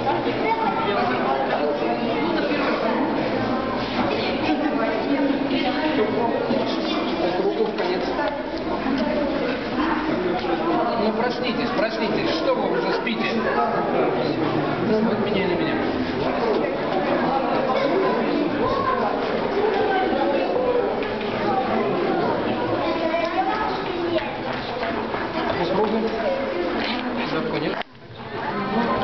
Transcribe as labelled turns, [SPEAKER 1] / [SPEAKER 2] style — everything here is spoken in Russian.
[SPEAKER 1] Ну, проснитесь, что вы уже спите? Вот меня и на меня. Попробуем. Да, конечно.